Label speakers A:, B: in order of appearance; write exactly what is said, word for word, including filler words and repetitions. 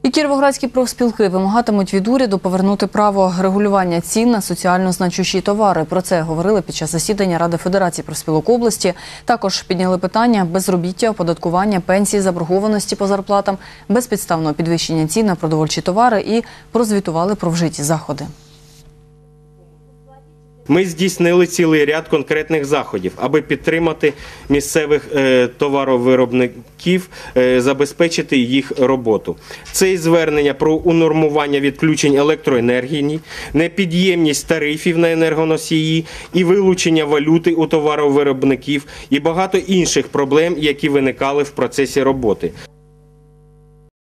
A: І кіровоградські профспілки вимагатимуть від уряду повернути право регулювання цін на соціально значущі товари. Про це говорили під час засідання Ради Федерації профспілок області. Також підняли питання безробіття, оподаткування, пенсії, заборгованості по зарплатам, безпідставного підвищення цін на продовольчі товари і прозвітували про вжиті заходи.
B: Ми здійснили цілий ряд конкретних заходів, аби підтримати місцевих е, товаровиробників, е, забезпечити їх роботу. Це і звернення про унормування відключень електроенергії, непід'ємність тарифів на енергоносії, і вилучення валюти у товаровиробників, і багато інших проблем, які виникали в процесі роботи.